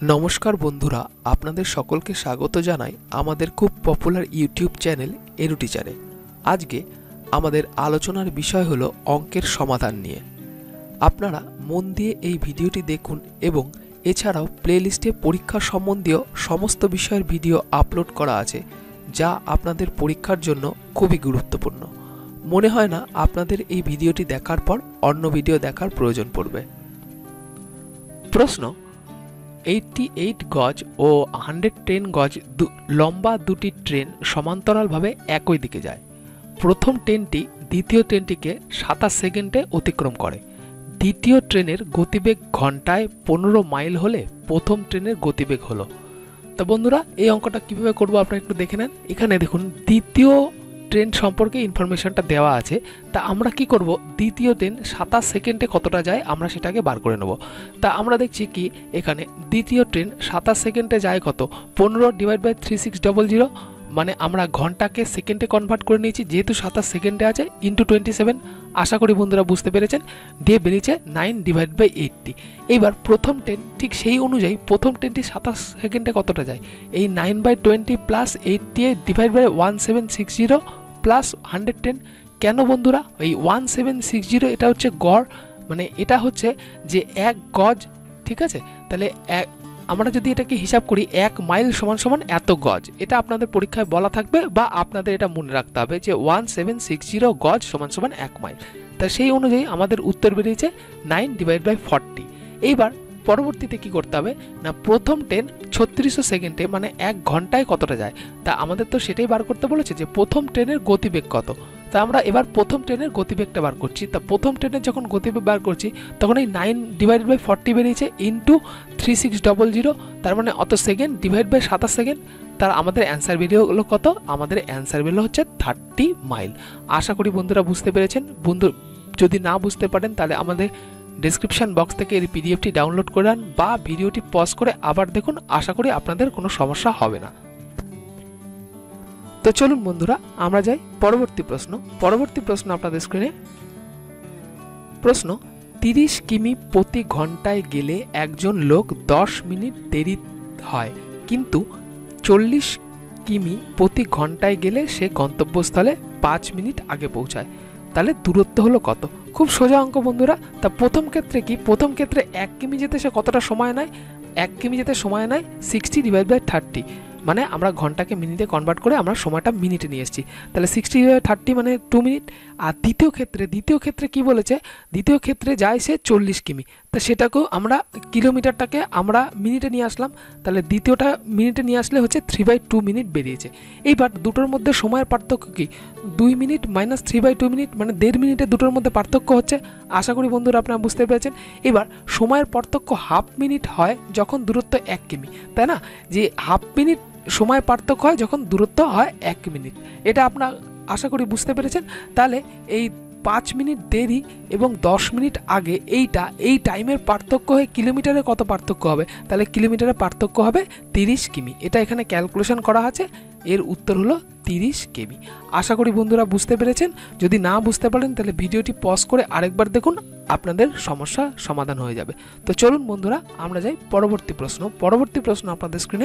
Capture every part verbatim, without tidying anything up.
নমস্কার বন্ধুরা, আপনাদের সকলকে স্বাগত জানাই আমাদের খুব পপুলার ইউটিউব চ্যানেল এডু টিচারে। আজকে আমাদের আলোচনার বিষয় হলো অঙ্কের সমাধান নিয়ে। আপনারা মন দিয়ে এই ভিডিওটি দেখুন এবং এছাড়াও প্লেলিস্টে পরীক্ষা সম্বন্ধীয় সমস্ত বিষয়ের ভিডিও আপলোড করা আছে, যা আপনাদের পরীক্ষার জন্য খুবই গুরুত্বপূর্ণ। মনে হয় না আপনাদের এই ভিডিওটি দেখার পর অন্য ভিডিও দেখার প্রয়োজন পড়বে। প্রশ্ন: আটাশি গজ ও একশো দশ গজ লম্বা দুটি ট্রেন সমান্তরালভাবে একই দিকে যায়। প্রথম ট্রেনটি দ্বিতীয় ট্রেনটিকে সাতাশ সেকেন্ডে অতিক্রম করে। দ্বিতীয় ট্রেনের গতিবেগ ঘন্টায় পনেরো মাইল হলে প্রথম ট্রেনের গতিবেগ হলো। তো বন্ধুরা, এই অঙ্কটা কিভাবে করব আপনারা একটু দেখে নেন। এখানে দেখুন দ্বিতীয় ট্রেন সম্পর্কে ইনফরমেশনটা দেওয়া আছে। তা আমরা কি করব, দ্বিতীয় ট্রেন সাতাশ সেকেন্ডে কতটা যায় আমরা সেটাকে বার করে নেব। তা আমরা দেখছি কি এখানে দ্বিতীয় ট্রেন সাতাশ সেকেন্ডে যায় কত, পনেরো divide by three six double zero, মানে আমরা ঘন্টাকে সেকেন্ডে কনভার্ট করে নিয়েছি, যেহেতু সাতাশ সেকেন্ডে আছে ইন্টু টোয়েন্টি সেভেন। আশা করি বন্ধুরা বুঝতে পেরেছেন। দিয়ে বেরিয়েছে নাইন ডিভাইড বাই এইটটি। এইবার প্রথম ট্রেন ঠিক সেই অনুযায়ী প্রথম ট্রেনটি সাতাশ সেকেন্ডে কতটা যায়, এই nine by twenty plus eighty divide by one seven six zero plus hundred ten. কেন বন্ধুরা, এই ওয়ান সেভেন সিক্স জিরো এটা হচ্ছে গড়, মানে এটা হচ্ছে যে এক গজ, ঠিক আছে। তাহলে এক আমরা যদি এটাকে হিসাব করি এক মাইল সমান সমান এত গজ, এটা আপনাদের পরীক্ষায় বলা থাকবে বা আপনাদের এটা মনে রাখতে হবে যে ওয়ান সেভেন সিক্স জিরো গজ সমান সমান এক মাইল। তা সেই অনুযায়ী আমাদের উত্তর বেরিয়েছে নাইন ডিভাইড বাই ফর্টি। এইবার পরবর্তীতে কি করতে হবে না, প্রথম ট্রেন ছত্রিশশো সেকেন্ডে মানে এক ঘন্টায় কতটা যায়, তা আমাদের তো সেটাই বার করতে বলেছে যে প্রথম ট্রেনের গতিবেগ কত। তা আমরা এবার প্রথম ট্রেনের গতিবেগটা বার করছি। তা প্রথম ট্রেনের যখন গতিবেগ বার করছি তখন এই নাইন ডিভাইড বাই ফর্টি বেরিয়েছে into three six double zero, তার মানে অত সেকেন্ড ডিভাইড বাই সাতাশ সেকেন্ড। তার আমাদের অ্যান্সার বেরিয়ে হলো কত, আমাদের অ্যান্সার বেরিয়ে হচ্ছে থার্টি মাইল। আশা করি বন্ধুরা বুঝতে পেরেছেন। বন্ধু যদি না বুঝতে পারেন তাহলে আমাদের ডেসক্রিপশন বক্স থেকে এই পিডিএফটি ডাউনলোড করে আন বা ভিডিওটি পজ করে আবার দেখুন। আশা করি আপনাদের কোনো সমস্যা হবে না। তো চলুন বন্ধুরা আমরা যাই পরবর্তী প্রশ্ন। পরবর্তী প্রশ্ন আপনাদের স্ক্রিনে। প্রশ্ন: তিরিশ কিমি প্রতি ঘন্টায় গেলে একজন লোক দশ মিনিট দেরি হয়, কিন্তু চল্লিশ কিমি প্রতি ঘন্টায় গেলে সে গন্তব্যস্থলে পাঁচ মিনিট আগে পৌঁছায়। তাহলে দূরত্ব হলো কত? খুব সোজা অঙ্ক বন্ধুরা। তা প্রথম ক্ষেত্রে কি, প্রথম ক্ষেত্রে এক কিমি যেতে সে কতটা সময় নেয়, এক কিমি যেতে সময় নেয় সিক্সটি ডিভাইড বাই থার্টি, মানে আমরা ঘন্টাকে মিনিটে কনভার্ট করে আমরা সময়টা মিনিটে নিয়ে এসেছি। তাহলে সিক্সটি ডিভাইড থার্টি মানে টু মিনিট। আর দ্বিতীয় ক্ষেত্রে দ্বিতীয় ক্ষেত্রে কি বলেছে, দ্বিতীয় ক্ষেত্রে যায় সে চল্লিশ কিমি। তা সেটাকেও আমরা কিলোমিটারটাকে আমরা মিনিটে নিয়ে আসলাম। তাহলে দ্বিতীয়টা মিনিটে নিয়ে আসলে হচ্ছে থ্রি বাই টু মিনিট বেরিয়েছে। এইবার দুটোর মধ্যে সময়ের পার্থক্য কি, দুই minute minus three by two minute, মানে দেড় মিনিটে দুটোর মধ্যে পার্থক্য হচ্ছে। আশা করি বন্ধুরা আপনারা বুঝতে পেরেছেন। এবার সময়ের পার্থক্য হাফ মিনিট হয় যখন দূরত্ব এক কিমি, তাই না? যে হাফ মিনিট সময় পার্থক্য হয় যখন দূরত্ব হয় এক মিনিট। এটা আপনার আশা করি বুঝতে পেরেছেন। তাহলে এই পাঁচ মিনিট দেরি এবং দশ মিনিট আগে এইটা এই টাইমের পার্থক্য হয়ে কিলোমিটারে কত পার্থক্য হবে, তাহলে কিলোমিটারে পার্থক্য হবে তিরিশ কিমি। এটা এখানে ক্যালকুলেশন করা আছে, এর উত্তর হলো তিরিশ কিমি। আশা করি বন্ধুরা বুঝতে পেরেছেন। যদি না বুঝতে পারেন তাহলে ভিডিওটি পজ করে আরেকবার দেখুন, আপনাদের সমস্যা সমাধান হয়ে যাবে। তো চলুন বন্ধুরা আমরা যাই পরবর্তী প্রশ্ন। পরবর্তী প্রশ্ন আপনাদের স্ক্রিনে।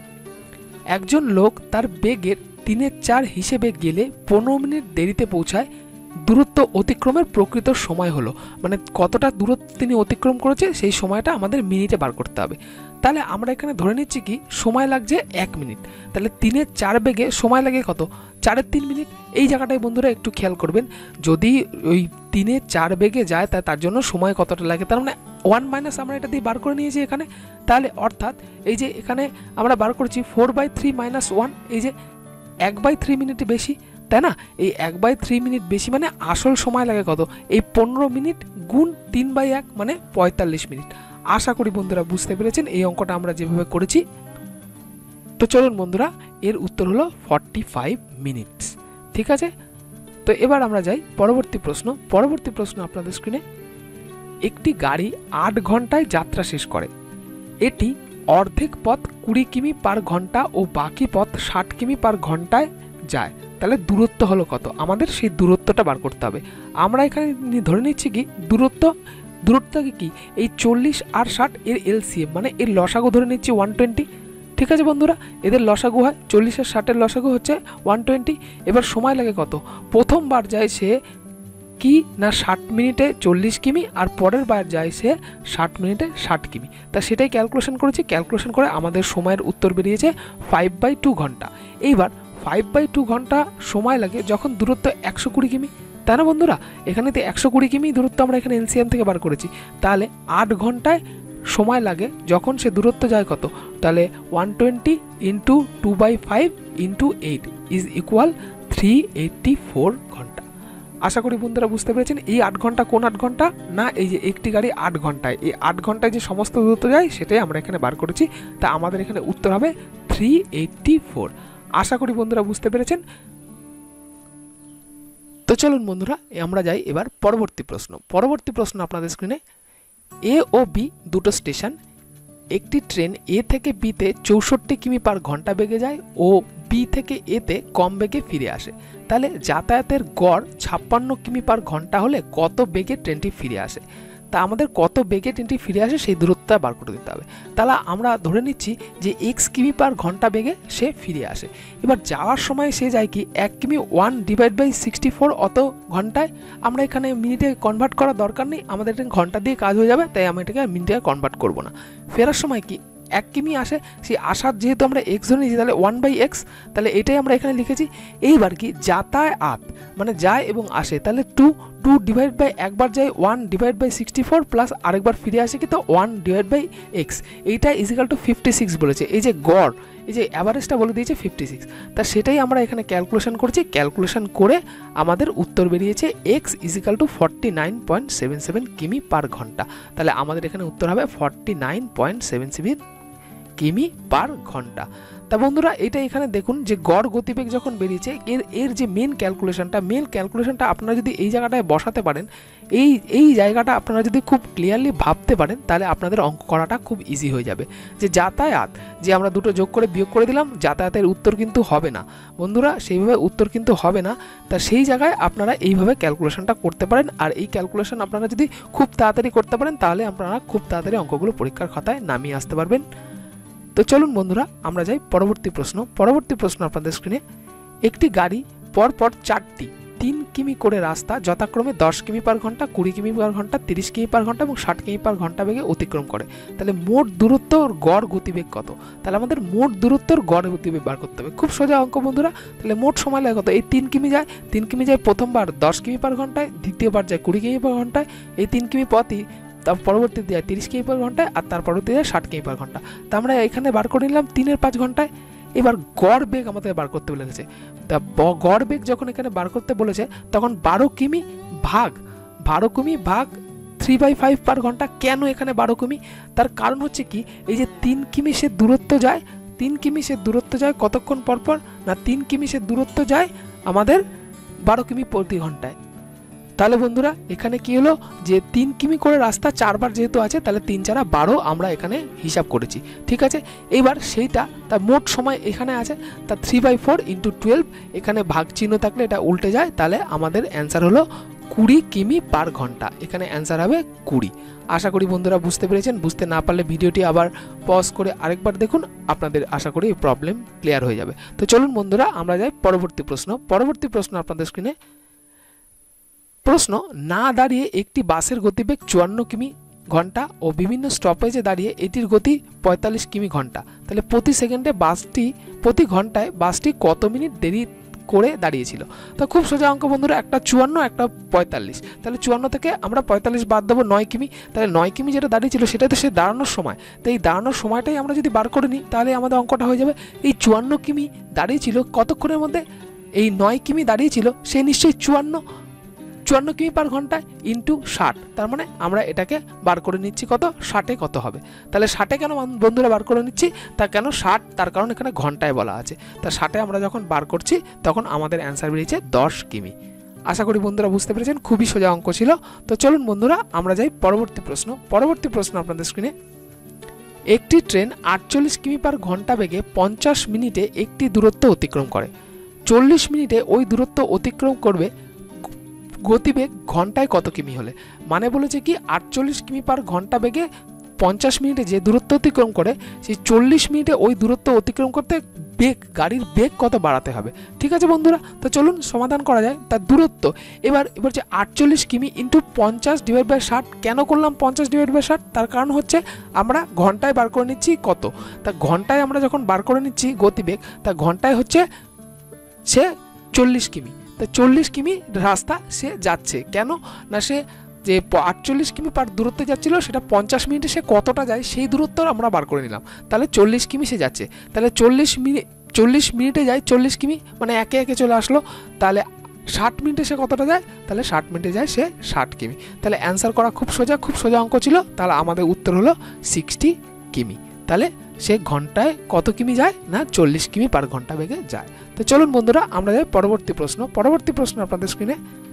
একজন লোক তার বেগের তিনের চার হিসেবে গেলে পনেরো মিনিট দেরিতে পৌঁছায়, দূরত্ব অতিক্রমের প্রকৃত সময় হলো, মানে কতটা দূরত্ব তিনি অতিক্রম করেছে সেই সময়টা আমাদের মিনিটে বার করতে হবে। তাহলে আমরা এখানে ধরে নিচ্ছি কি সময় লাগছে এক মিনিট, তাহলে তিনের চার বেগে সময় লাগে কত, চারের তিন মিনিট। এই জায়গাটায় বন্ধুরা একটু খেয়াল করবেন, যদি ওই তিনের চার বেগে যায় তা তার জন্য সময় কতটা লাগে, তার মানে ওয়ান মাইনাস আমরা এটা দিয়ে বার করে নিয়েছি এখানে। তাহলে অর্থাৎ এই যে এখানে আমরা বার করছি four by three minus one, এই যে এক বাই থ্রি মিনিট বেশি, তাই না? এই এক বাই থ্রি মিনিট বেশি মানে আসল সময় লাগে কত, এই পনেরো মিনিট গুণ তিন বাই এক মানে পঁয়তাল্লিশ মিনিট। আশা করি বন্ধুরা বুঝতে পেরেছেন এই অঙ্কটা আমরা যেভাবে করেছি। তো চলুন বন্ধুরা, এর উত্তর হলো ফর্টি ফাইভ মিনিটস, ঠিক আছে। তো এবার আমরা যাই পরবর্তী প্রশ্ন। পরবর্তী প্রশ্ন আপনাদের স্ক্রিনে। একটি গাড়ি আট ঘন্টায় যাত্রা শেষ করে, এটি অর্ধেক পথ কুড়ি কিমি পার ঘন্টা ও বাকি পথ ষাট কিমি পার ঘন্টায় যায়। তাহলে দূরত্ব হলো কত, আমাদের সেই দূরত্বটা বার করতে হবে। আমরা এখানে ধরে নিচ্ছি কি দূরত্ব দূরত্বটাকে কি এই চল্লিশ আর ষাট এর এলসিএম মানে এর লসাগু ধরে নিচ্ছি ওয়ান টোয়েন্টি। ঠিক আছে বন্ধুরা, এদের লসাগু হয় চল্লিশ আর ষাটের লসাগু হচ্ছে ওয়ান টোয়েন্টি। এবার সময় লাগে কত, প্রথমবার যায় সে কি না ষাট মিনিটে চল্লিশ কিমি, আর পরের বার যায় সে ষাট মিনিটে ষাট কিমি। তা সেটাই ক্যালকুলেশন করেছি, ক্যালকুলেশন করে আমাদের সময়ের উত্তর বেরিয়েছে ফাইভ বাই টু ঘন্টা। এইবার ফাইভ বাই টু ঘন্টা সময় লাগে যখন দূরত্ব একশো কুড়ি কিমি, তাই না বন্ধুরা? এখানে তো একশো কুড়ি কিমি দূরত্ব আমরা এখানে এলসিএম থেকে বার করেছি, তাহলে আট ঘন্টায় সময় লাগে যখন সে দূরত্ব যায় কত, তাহলে one twenty into two by five into eight is equal three eighty four ঘন্টা। আশা করি বন্ধুরা বুঝতে পেরেছেন। এই আট ঘন্টা কোন আট ঘন্টা না, এই যে একটি গাড়ি আট ঘন্টায়, এই আট ঘন্টায় যে সমস্ত দূরত্ব যায় সেটাই আমরা এখানে বার করেছি। তা আমাদের এখানে উত্তর হবে থ্রি এইটটি ফোর। আশা করি বন্ধুরা বুঝতে পেরেছেন। তো চলুন বন্ধুরা আমরা যাই এবার পরবর্তী প্রশ্ন। পরবর্তী প্রশ্ন আপনাদের স্ক্রিনে, এ ও বি দুটো স্টেশন, একটি ট্রেন এ থেকে বিতে চৌষট্টি কিমি পার ঘন্টা বেগে যায় ও বি থেকে এতে কম বেগে ফিরে আসে, তাহলে যাতায়াতের গড় ছাপ্পান্ন কিমি পার ঘন্টা হলে কত বেগে ট্রেনটি ফিরে আসে। তা আমাদের কত বেগে ট্রেনটি ফিরে আসে সেই দূরত্বটা বার করে দিতে হবে। তাহলে আমরা ধরে নিচ্ছি যে এক্স কিমি পার ঘন্টা বেগে সে ফিরে আসে। এবার যাওয়ার সময় সে যায় কি এক কিমি one divide by sixty four অত ঘন্টায়। আমরা এখানে মিনিটে কনভার্ট করার দরকার নেই, আমাদের এখানে ঘন্টা দিয়ে কাজ হয়ে যাবে, তাই আমি এটাকে মিনিটে কনভার্ট করবো না। ফেরার সময় কি এক কিমি আসে, সেই আসার যেহেতু আমরা এক্স ধরে নিয়েছি তাহলে ওয়ান বাই এক্স, তাহলে এটাই আমরা এখানে লিখেছি। এইবার কি যাতায়াত মানে যায় এবং আসে, তাহলে টু টু ডিভাইড বাই একবার যায় one divide by sixty four plus আরেকবার ফিরে আসে কি তো ওয়ান ডিভাইড বাই এক্স, এইটা ইজিক্যাল টু ফিফটি সিক্স বলেছে। এই যে গড় এই যে অ্যাভারেজটা বলে দিয়েছে ফিফটি সিক্স, তা সেটাই আমরা এখানে ক্যালকুলেশন করছি। ক্যালকুলেশন করে আমাদের উত্তর বেরিয়েছে x is equal to forty nine point seven seven কিমি পার ঘন্টা। তাহলে আমাদের এখানে উত্তর হবে forty nine point seven seven কিমি পার ঘন্টা। তা বন্ধুরা এটা এখানে দেখুন যে গড় গতিবেগ যখন বেরিয়েছে এর এর যে মেন ক্যালকুলেশনটা মেন ক্যালকুলেশনটা আপনারা যদি এই জায়গাটায় বসাতে পারেন, এই এই জায়গাটা আপনারা যদি খুব ক্লিয়ারলি ভাবতে পারেন, তাহলে আপনাদের অঙ্ক করাটা খুব ইজি হয়ে যাবে। যে যাতায়াত যে আমরা দুটো যোগ করে বিয়োগ করে দিলাম, যাতায়াতের উত্তর কিন্তু হবে না বন্ধুরা, সেইভাবে উত্তর কিন্তু হবে না। তা সেই জায়গায় আপনারা এইভাবে ক্যালকুলেশনটা করতে পারেন, আর এই ক্যালকুলেশন আপনারা যদি খুব তাড়াতাড়ি করতে পারেন তাহলে আপনারা খুব তাড়াতাড়ি অঙ্কগুলো পরীক্ষার খাতায় নামিয়ে আসতে পারবেন। তো চলুন বন্ধুরা আমরা যাই পরবর্তী প্রশ্ন। পরবর্তী প্রশ্ন আপনাদের স্ক্রিনে, একটি গাড়ি পরপর চারটি তিন কিমি করে রাস্তা যথাক্রমে দশ কিমি পার ঘন্টা, কুড়ি কিমি পার ঘন্টা, তিরিশ কিমি পার ঘন্টা এবং ষাট কিমি পার ঘন্টা বেগে অতিক্রম করে, তাহলে মোট দূরত্ব গড় গতিবেগ কত? তাহলে আমাদের মোট দূরত্বর গড় গতিবেগ বার করতে হবে। খুব সোজা অঙ্ক বন্ধুরা। তাহলে মোট সময় লাগে কত? এই তিন কিমি যায়, তিন কিমি যায় প্রথমবার দশ কিমি পার ঘন্টায়, দ্বিতীয়বার যায় কুড়ি কিমি পার ঘন্টায়, এই তিন কিমি পথই তার পরবর্তীতে যায় তিরিশ কিমি পার ঘন্টায়, আর তার পরবর্তীতে যায় ষাট কিমি পার ঘন্টা। তা আমরা এখানে বার করে নিলাম তিনের পাঁচ ঘন্টায়। এবার গড় বেগ আমাদের বার করতে বলেছে। তা গড় বেগ যখন এখানে বার করতে বলেছে তখন বারো কিমি ভাগ বারো কিমি ভাগ থ্রি বাই ফাইভ পার ঘন্টা। কেন এখানে বারো কিমি? তার কারণ হচ্ছে কি, এই যে তিন কিমি সে দূরত্ব যায়, তিন কিমি সে দূরত্ব যায় কতক্ষণ পরপর না, তিন কিমি সে দূরত্ব যায় আমাদের বারো কিমি প্রতি ঘন্টায়। তাহলে বন্ধুরা এখানে কি হলো যে তিন কিমি করে রাস্তা চারবার যেহেতু আছে, তাহলে তিন চারা বারো আমরা এখানে হিসাব করেছি। ঠিক আছে, এবার সেইটা তার মোট সময় এখানে আছে, তা three by four into twelve, এখানে ভাগ চিহ্ন থাকলে এটা উল্টে যায়, তাহলে আমাদের অ্যান্সার হলো কুড়ি কিমি পার ঘন্টা। এখানে অ্যান্সার হবে কুড়ি। আশা করি বন্ধুরা বুঝতে পেরেছেন। বুঝতে না পারলে ভিডিওটি আবার পজ করে আরেকবার দেখুন, আপনাদের আশা করি এই প্রবলেম ক্লিয়ার হয়ে যাবে। তো চলুন বন্ধুরা আমরা যাই পরবর্তী প্রশ্ন। পরবর্তী প্রশ্ন আপনাদের স্ক্রিনে, প্রশ্ন, না দাঁড়িয়ে একটি বাসের গতিবেগ চুয়ান্ন কিমি ঘন্টা ও বিভিন্ন স্টপেজে দাঁড়িয়ে এটির গতি পঁয়তাল্লিশ কিমি ঘন্টা, তাহলে প্রতি সেকেন্ডে বাসটি প্রতি ঘন্টায় বাসটি কত মিনিট দেরি করে দাঁড়িয়েছিল? তো খুব সোজা অঙ্ক বন্ধুরা, একটা চুয়ান্ন একটা পঁয়তাল্লিশ, তাহলে চুয়ান্ন থেকে আমরা পঁয়তাল্লিশ বাদ দেবো নয় কিমি, তাহলে নয় কিমি যেটা দাঁড়িয়েছিল সেটাই তো সে দাঁড়ানোর সময়। তো এই দাঁড়ানোর সময়টাই আমরা যদি বার করে নিই তাহলে আমাদের অঙ্কটা হয়ে যাবে। এই চুয়ান্ন কিমি দাঁড়িয়েছিল কতক্ষণের মধ্যে? এই নয় কিমি দাঁড়িয়েছিল সে নিশ্চয়ই চুয়ান্ন চুয়ান্ন কিমি পার ঘন্টায় ইন্টু ষাট, তার মানে আমরা এটাকে বার করে নিচ্ছি কত, ষাটে কত হবে। তাহলে ষাটে কেন বন্ধুরা বার করে নিচ্ছি, তা কেন ষাট, তার কারণ এখানে ঘন্টায় বলা আছে। তা ষাটে আমরা যখন বার করছি তখন আমাদের অ্যান্সার বেরিয়েছে দশ কিমি। আশা করি বন্ধুরা বুঝতে পেরেছেন, খুবই সোজা অঙ্ক ছিল। তো চলুন বন্ধুরা আমরা যাই পরবর্তী প্রশ্ন। পরবর্তী প্রশ্ন আপনাদের স্ক্রিনে, একটি ট্রেন আটচল্লিশ কিমি পার ঘন্টা বেগে পঞ্চাশ মিনিটে একটি দূরত্ব অতিক্রম করে, চল্লিশ মিনিটে ওই দূরত্ব অতিক্রম করবে গতিবেগ ঘন্টায় কত কিমি হলে, মানে বলেছে কি আটচল্লিশ কিমি পার ঘন্টা বেগে পঞ্চাশ মিনিটে যে দূরত্ব অতিক্রম করে সেই চল্লিশ মিনিটে ওই দূরত্ব অতিক্রম করতে বেগ গাড়ির বেগ কত বাড়াতে হবে। ঠিক আছে বন্ধুরা, তো চলুন সমাধান করা যায়। তার দূরত্ব এবার এবার যে আটচল্লিশ কিমি ইন্টু পঞ্চাশ ডিভাইড বাই ষাট, কেন করলাম পঞ্চাশ ডিভাইড বাই ষাট, তার কারণ হচ্ছে আমরা ঘন্টায় বার করে নিচ্ছি কত, তা ঘন্টায় আমরা যখন বার করে নিচ্ছি গতিবেগ, তা ঘন্টায় হচ্ছে সে চল্লিশ কিমি, তা চল্লিশ কিমি রাস্তা সে যাচ্ছে, কেন না সে যে আটচল্লিশ কিমি পার দূরত্বে যাচ্ছিল সেটা পঞ্চাশ মিনিটে সে কতটা যায় সেই দূরত্ব আমরা বার করে নিলাম, তাহলে চল্লিশ কিমি সে যাচ্ছে, তাহলে চল্লিশ মিনিট চল্লিশ মিনিটে যায় চল্লিশ কিমি, মানে একে একে চলে আসলো, তাহলে ষাট মিনিটে সে কতটা যায়, তাহলে ষাট মিনিটে যায় সে ষাট কিমি। তাহলে অ্যান্সার করা খুব সোজা, খুব সোজা অঙ্ক ছিল, তাহলে আমাদের উত্তর হলো সিক্সটি কিমি। তাহলে সে ঘন্টায় কত কিমি যায় না চল্লিশ কিমি পার ঘন্টা বেগে যায়। তো চলুন বন্ধুরা আমরা যাই পরবর্তী প্রশ্ন। পরবর্তী প্রশ্ন আপনাদের স্ক্রিনে,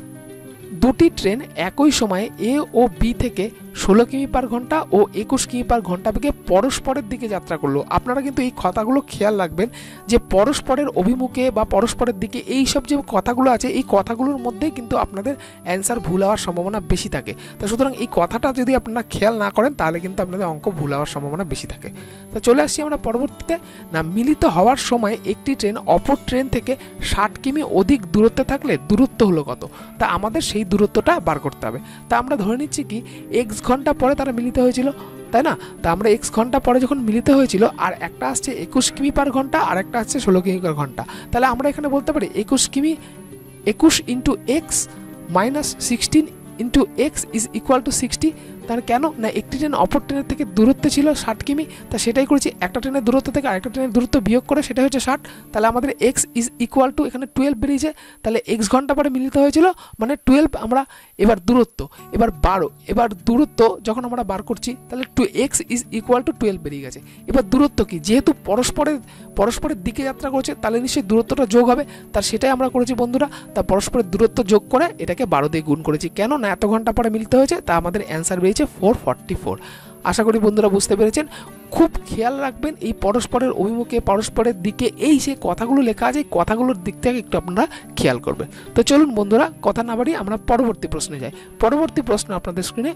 দুটি ট্রেন একই সময়ে এ ও বি থেকে ষোলো কিমি পার ঘন্টা ও একুশ কিমি পার ঘন্টা বেগে পরস্পরের দিকে যাত্রা করলো। আপনারা কিন্তু এই কথাগুলো খেয়াল রাখবেন যে পরস্পরের অভিমুখে বা পরস্পরের দিকে এই সব যে কথাগুলো আছে এই কথাগুলোর মধ্যেই কিন্তু আপনাদের অ্যান্সার ভুল হওয়ার সম্ভাবনা বেশি থাকে। তো সুতরাং এই কথাটা যদি আপনারা খেয়াল না করেন তাহলে কিন্তু আপনাদের অঙ্ক ভুল হওয়ার সম্ভাবনা বেশি থাকে। তো চলে আসছি আমরা পরবর্তীতে, না মিলিত হওয়ার সময় একটি ট্রেন অপর ট্রেন থেকে ষাট কিমি অধিক দূরত্বে থাকলে দূরত্ব হলো কত, তা আমাদের সেই দূরত্বটা বার করতে হবে। তা আমরা ধরে নিচ্ছি কি এক্স ঘন্টা পরে তারা মিলিত হয়েছিল, তাই না, তা আমরা এক্স ঘন্টা পরে যখন মিলিত হয়েছিল আর একটা আসছে একুশ কিমি পার ঘন্টা আর একটা আসছে ষোলো কিমি পার ঘন্টা, তাহলে আমরা এখানে বলতে পারি একুশ কিমি একুশ into x minus sixteen into x is equal to sixty. তার কেন না একটি ট্রেন অপর ট্রেনের থেকে দূরত্ব ছিল ষাট কিমি, তা সেটাই করেছি, একটা ট্রেনের দূরত্ব থেকে আরেকটা ট্রেনের দূরত্ব বিয়োগ করে সেটা হচ্ছে ষাট, তাহলে আমাদের এক্স ইজ ইকুয়াল টু এখানে টুয়েলভ বেরিয়েছে, তাহলে এক্স ঘন্টা পরে মিলিত হয়েছিল মানে টুয়েলভ। আমরা এবার দূরত্ব এবার বারো, এবার দূরত্ব যখন আমরা বার করছি তাহলে two x is equal to twelve বেরিয়ে গেছে। এবার দূরত্ব কি, যেহেতু পরস্পরের পরস্পরের দিকে যাত্রা করছে তাহলে নিশ্চয়ই দূরত্বটা যোগ হবে, তার সেটাই আমরা করেছি বন্ধুরা, তা পরস্পরের দূরত্ব যোগ করে এটাকে বারো দিয়ে গুণ করেছি, কেন না এত ঘন্টা পরে মিলিত হয়েছে, তা আমাদের অ্যান্সার বেরিয়েছে ফোর ফর্টি ফোর। আশা করি বন্ধুরা বুঝতে পেরেছেন। খুব খেয়াল রাখবেন এই পরস্পরের অভিমুখে পরস্পরের দিকে এই যে কথাগুলো লেখা আছে এই কথাগুলোর দিক থেকে একটু আপনারা খেয়াল করবেন। তো চলুন বন্ধুরা কথা না বাড়িয়ে আমরা পরবর্তী প্রশ্নে যাই। পরবর্তী প্রশ্ন আপনাদের স্ক্রিনে,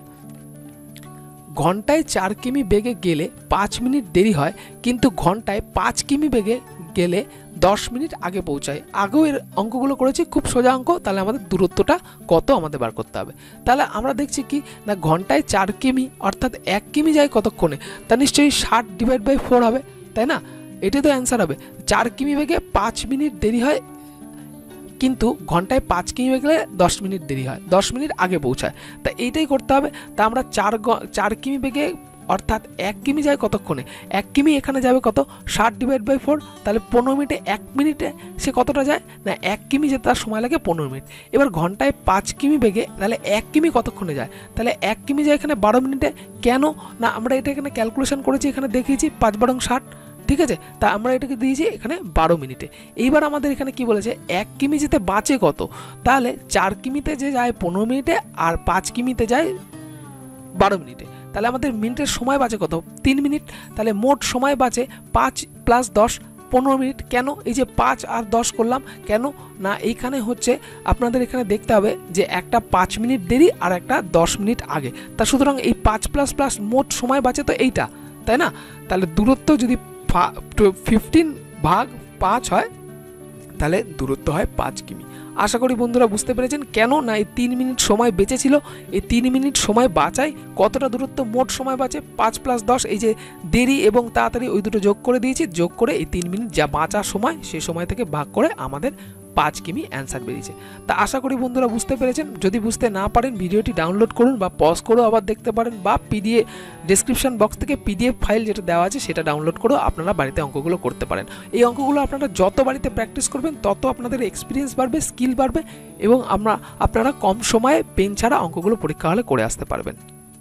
ঘন্টায় চার কিমি বেগে গেলে পাঁচ মিনিট দেরি হয় কিন্তু ঘন্টায় পাঁচ কিমি বেগে গেলে দশ মিনিট আগে পৌঁছায়। আগেও এর অঙ্কগুলো করেছি, খুব সোজা অঙ্ক, তাহলে আমাদের দূরত্বটা কত আমাদের বার করতে হবে। তাহলে আমরা দেখছি কি না ঘন্টায় চার কিমি অর্থাৎ এক কিমি যায় কতক্ষণে, তা নিশ্চয়ই ষাট ডিভাইড বাই ফোর হবে, তাই না, এটাই তো অ্যান্সার হবে। চার কিমি বেগে পাঁচ মিনিট দেরি হয় কিন্তু ঘন্টায় পাঁচ কিমি গেলে দশ মিনিট দেরি হয়, দশ মিনিট আগে পৌঁছায়, তা এইটাই করতে হবে। তা আমরা চার চার কিমি বেগে অর্থাৎ এক কিমি যায় কতক্ষণে, এক কিমি এখানে যাবে কত ষাট ডিভাইড বাই ফোর, তাহলে পনেরো মিনিটে এক মিনিটে সে কতটা যায় না এক কিমি যেতে তার সময় লাগে পনেরো মিনিট। এবার ঘন্টায় পাঁচ কিমি বেগে তাহলে এক কিমি কতক্ষণে যায়, তাহলে এক কিমি যায় এখানে বারো মিনিটে, কেন না আমরা এটা এখানে ক্যালকুলেশন করেছি, এখানে দেখিয়েছি পাঁচ বারং ষাট, ঠিক আছে, তা আমরা এটাকে দিয়েছি এখানে বারো মিনিটে। এইবার আমাদের এখানে কি বলেছে এক কিমি যেতে বাঁচে কত, তাহলে চার কিমিতে যে যায় পনেরো মিনিটে আর পাঁচ কিমিতে যায় বারো মিনিটে, তাহলে আমাদের মিনিটের সময় বাঁচে কত তিন মিনিট, তাহলে মোট সময় বাঁচে পাঁচ প্লাস দশ পনেরো মিনিট। কেন এই যে পাঁচ আর দশ করলাম, কেন না এইখানে হচ্ছে আপনাদের এখানে দেখতে হবে যে একটা পাঁচ মিনিট দেরি আর একটা দশ মিনিট আগে, তা সুতরাং এই পাঁচ প্লাস প্লাস মোট সময় বাঁচে তো এইটা, তাই না, তাহলে দূরত্ব যদি ফিফটিন ভাগ পাঁচ হয় তাহলে দূরত্ব হয় পাঁচ কিমি। আশা করি বন্ধুরা বুঝতে পেরেছেন, কেন না এই তিন মিনিট সময় বেঁচেছিল, এই তিন মিনিট সময় বাঁচায় কতটা দূরত্ব মোট সময় বাঁচে পাঁচ প্লাস দশ, এই যে দেরি এবং তাড়াতাড়ি ওই দুটো যোগ করে দিয়েছি, যোগ করে এই তিন মিনিট যা বাঁচার সময় সেই সময় থেকে ভাগ করে আমাদের পাঁচ কিমি অ্যান্সার বেরিয়েছে। তা আশা করি বন্ধুরা বুঝতে পেরেছেন। যদি বুঝতে না পারেন ভিডিওটি ডাউনলোড করুন বা পজ করেও আবার দেখতে পারেন, বা পিডিএফ ডেসক্রিপশন বক্স থেকে পিডিএফ ফাইল যেটা দেওয়া আছে সেটা ডাউনলোড করেও আপনারা বাড়িতে অঙ্কগুলো করতে পারেন। এই অঙ্কগুলো আপনারা যত বাড়িতে প্র্যাকটিস করবেন তত আপনাদের এক্সপিরিয়েন্স বাড়বে, স্কিল বাড়বে এবং আমরা আপনারা কম সময়ে পেন ছাড়া অঙ্কগুলো পরীক্ষা হলে করে আসতে পারবেন।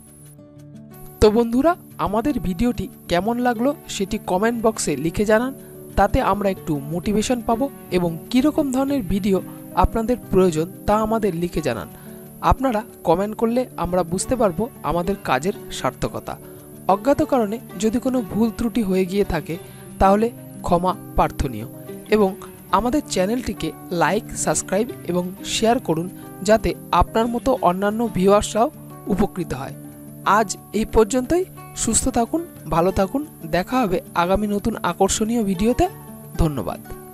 তো বন্ধুরা আমাদের ভিডিওটি কেমন লাগলো সেটি কমেন্ট বক্সে লিখে জানান, তাতে আমরা একটু মোটিভেশন পাবো এবং কীরকম ধরনের ভিডিও আপনাদের প্রয়োজন তা আমাদের লিখে জানান। আপনারা কমেন্ট করলে আমরা বুঝতে পারবো আমাদের কাজের সার্থকতা। অজ্ঞাত কারণে যদি কোনো ভুল ত্রুটি হয়ে গিয়ে থাকে তাহলে ক্ষমা প্রার্থনীয় এবং আমাদের চ্যানেলটিকে লাইক সাবস্ক্রাইব এবং শেয়ার করুন, যাতে আপনার মতো অন্যান্য ভিউয়ার্সরাও উপকৃত হয়। আজ এই পর্যন্তই। সুস্থ থাকুন, ভালো থাকুন। দেখা হবে আগামী নতুন আকর্ষণীয় ভিডিওতে। ধন্যবাদ।